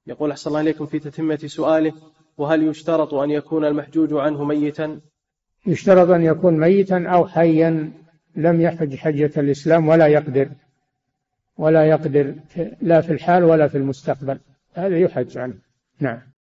يقول أحسن الله إليكم في تتمة سؤاله: وهل يشترط أن يكون المحجوج عنه ميتا؟ يشترط أن يكون ميتا أو حيا لم يحج حجة الإسلام ولا يقدر لا في الحال ولا في المستقبل، هذا يحج عنه. نعم.